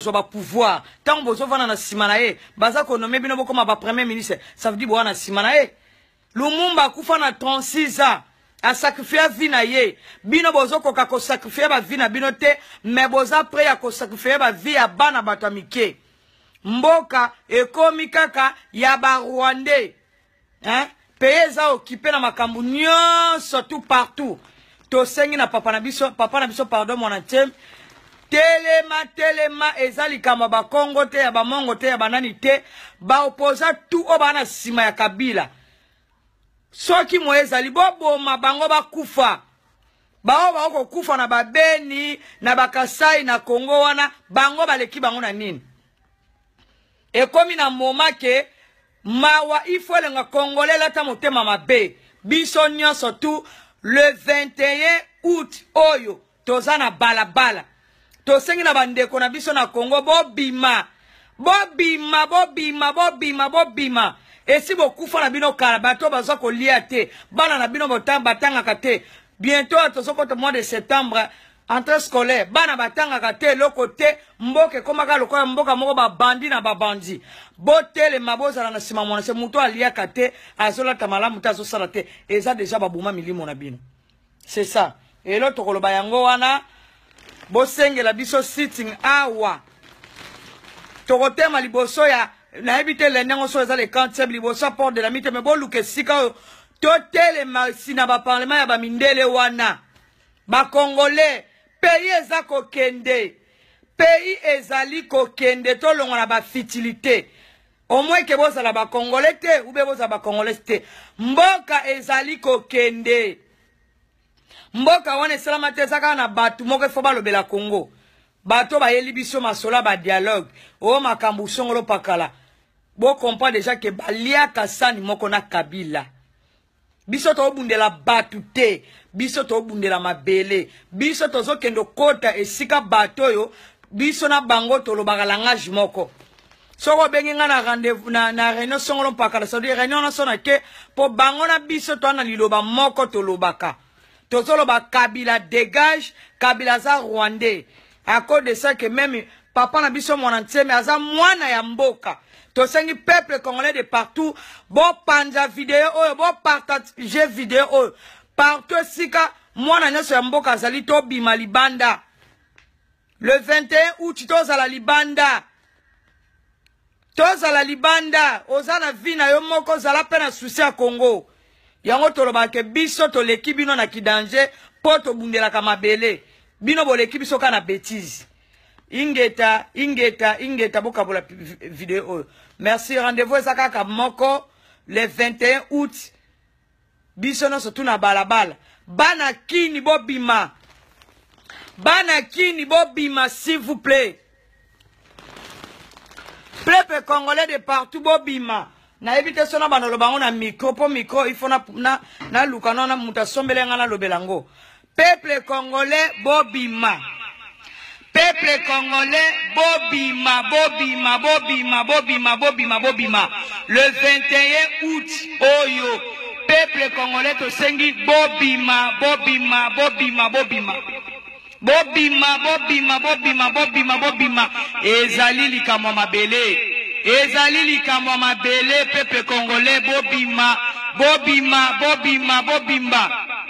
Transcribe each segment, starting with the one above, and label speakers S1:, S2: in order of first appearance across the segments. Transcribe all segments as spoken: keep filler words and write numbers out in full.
S1: ba pouvoir tant bozo vana na simanae baza ko nommer bino boko ma ba premier ministre ça veut dire bo na simanae Lumumba kufa na trente-six ans a sacrifié vie na ye bino bozo ko ka ko sacrifier ba vie na bino te mais boza prêt à ko sacrifier ba vie ya bana batamike mboka ekomi kaka ya ba Rwandais hein pays za occupé na makambu nyonso tout partout to sengi na papa na biso papa na biso pardon mon anthem Telema, telema, ezali kama ba Congo te, ya ba Mongo te, ya ba nani te, ba oposa tout o ba na sima ya Kabila. Soki mo ezali bobo mabango ba kufa. Ba o ba oko kufa na ba Beni, na ba Kasai, na Congo wana, bango ba leki bango na nini. E komi na moma ke, mawa ifo le nga Congolais lata motema mabe. Biso nyonso tout, le vingt et un août, oyo, tozana bala bala. To sengi na bandeko na biso na Congo bobima bobima bobima bobima bobima esi bokufa na bino kala bato bazo ko lia te bana na bino botamba batanga kate bientôt atozoko to mois de septembre entrée scolaire bana batanga kate lokote mboke komaka lokola mboka moko ba bandi na ba bandi botele maboza na sima mwana se muto alia kate azola tamala muta zo sala te eza déjà babuma milimo na bino c'est ça et l'autre koloba yango wana Bosenge la biso sitting awa. Tokotema liboso ya na ebite le nengo so eza le cancer liboso porte de la mite me boluke sika totele masina ba parlement ya ba mindele wana. Ba Congolais pays eza ko kende. Pays ezali ko kende to longo na ba fitilité. Au moins que boza la ba Congolais te ou be boza ba Congolais te. Mboka ezali ko kende. Mboka wane salama te saka na batu moko fo balobela Congo bato ba yeli biso masola ba dialogue o makambu songolo pakala bo comprend déjà que balia kasani moko na Kabila biso to bundela batu te biso to bundela mabele biso to zo kendo kota esika bato yo biso na bango to lo langage moko soko bengi nga na rendez-vous na na réunion songolo pakala ça dire réunion na sona ke po bango na biso to na liloba moko to lobaka Tozolo ba Kabila dégage, Kabila za Rwandais. À cause de ça que même papa na biso mon entier mais aza mwana ya mboka. Tosengi peuple congolais de partout, bon panja vidéo, bon partager vidéo, partout sika mwana nyoso ya mboka zali to bima libanda. Le vingt et un août toza la libanda. Toza la libanda, ozana vina yo moko zala pena souci à Congo. Yango toloba ke biso to leki bino na kidanje poto bundela kama bele bino bo leki biso kana bêtise ingeta ingeta ingeta boka bola vidéo merci rendez-vous ezaka ka moko le vingt et un août biso no surtout na balabala bana kini bobima bana kini bobima s'il vous plaît peuple congolais de partout bobima na ebite sona banolo bango na micro po micro il faut na na na lukana na muta sombelenga na lobelango peuple congolais bobima peuple congolais bobima bobima bobima bobima bobima bobima le vingt et un août oyo peuple congolais to sengi bobima bobima bobima bobima bobima bobima bobima bobima bobima ezali likamwa mabele ezali likamwa mabele peuple congolais bobima bobima bobima bobimba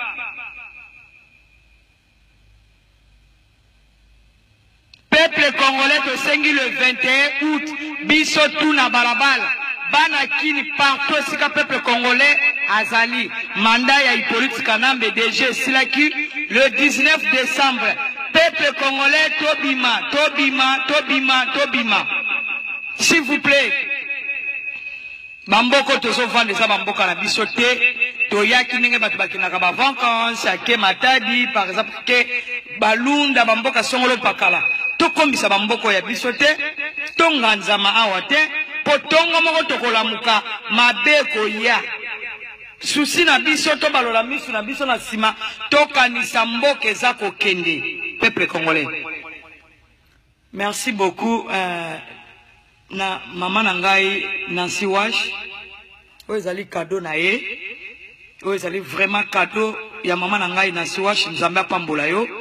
S1: peuple congolais to sengi le vingt et un août biso tout na balabala bana kini partout sika peuple congolais azali mandat ya Hippolyte Kanambe D G silaki le dix-neuf décembre peuple congolais tobima tobima tobima tobima s'il vous plaît bamboko tozo vendre ça bamboka na biso te to yaki ninge batu bakinaka ba vacances ake matadi par exemple ke balunda bamboka songolo pakala to kombisa bamboko ya biso te to nganzama awa te po tongo moko tokolamuka mabeko ya susi na biso to balola misu na biso na sima to kanisa mboka eza kokende peuple congolais. Merci beaucoup euh, na mama nangai Nancy Wash oyo ezali cadeau na ye oyo ezali vraiment cadeau ya mama nangai Nancy Wash nzambe apambola yo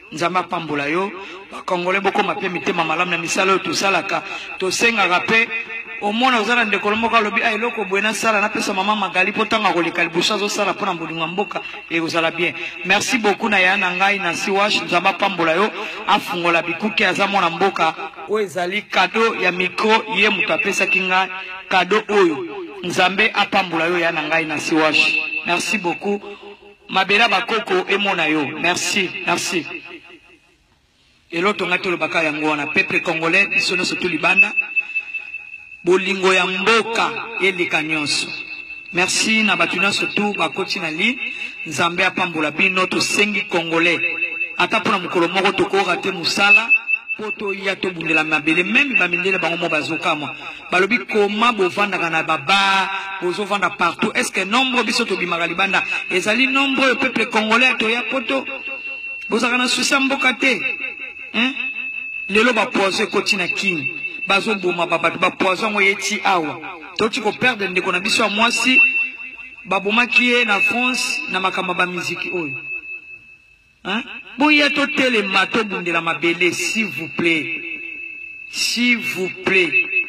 S1: nzamba pambola yo ba congolais boko mapia mitema malamu na misala to salaka to senga rapé au moins ozala ndekolo moko lobi ay loko buena sala na pesa mama magali potanga koleka libusa zo sala pona mbolinga mboka et ozala bien. Merci beaucoup na yana ngai na siwash nzamba pambola yo afungola bikuki azamona mboka o ezali cadeau ya micro ye mutapesa kinga cadeau oyo nzambe apambola yo yana ngai na siwash. Merci beaucoup mabela bakoko emona yo. Merci, merci. Et l'autre ngato le baka yango na peuple congolais biso no soto libanda bolingo ya mboka eleka nyonso. Merci na batuna surtout bakoti na li nzambe apambola bino to sengi congolais ata pona mukolo moko to ko rate musala poto ya to bundela mabele même ba mindele bango mo bazoka mo balobi koma bovanda kana baba bozo vanda partout. Est-ce que nombre biso to bimaka libanda ezali nombre le peuple congolais to ya poto bozaka na susa mboka te hein lelo ba poise koti na king bazo boma babatu ba poison ngo yeti awa toti ko perdre ndeko na biso mwasi baboma kié na France na makamba ba musique oyo hein boya to tele mato bundela mabele s'il vous plaît, s'il vous plaît,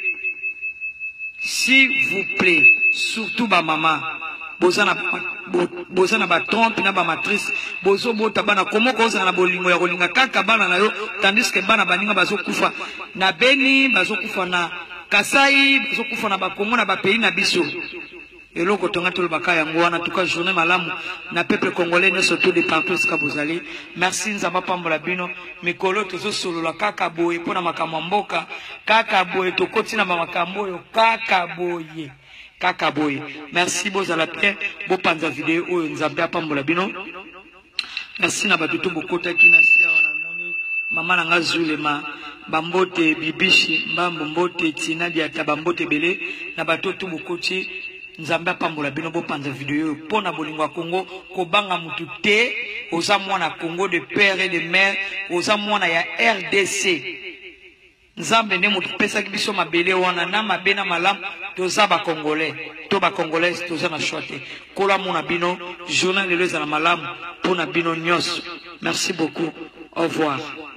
S1: s'il vous plaît, surtout ba maman bozana bozana ba trompe na ba matrice bozo bota bana komo koza na bolingo ya kolinga kaka bana na yo tandis que bana baninga bazo kufa na Beni bazo kufa na Kasai bazo kufa na ba Kongo na ba pays na biso eloko tonga to baka yango wana tuka journée malamu na peuple congolais ne surtout de partout ce que vous allez. Merci nzamba pambola bino mikolo tozo solola kaka boye pona makambo mboka kaka boye to kotina ba makambo yo kaka boye kaka boye. Merci bozala pe bo panza vidéo oyo nzambe apambola bino. Merci na batutu bokota kina sia wana moni mama nanga zulema bambote bibishi mbambo mbote tina dia tabambote bele na batutu bokoti nzambe apambola bino bo panza vidéo pona bolingo ya Congo ko banga mutu te oza mwana Congo de père et de mère oza mwana ya R D C nzambe ne mutu pesa kibiso mabele wana na mabena malamu toza ba congolais to ba congolais toza na chote kola mona bino journal lelo za na malamu pona bino nyos. Merci beaucoup, au revoir.